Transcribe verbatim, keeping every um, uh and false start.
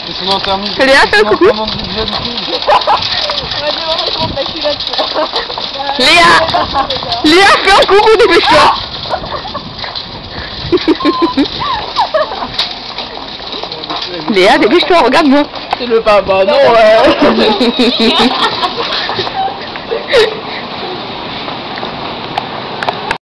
Léa, fais un coucou. Léa, Léa, fais un coucou, dépêche-toi. Léa, dépêche-toi, regarde-moi. C'est le papa, non.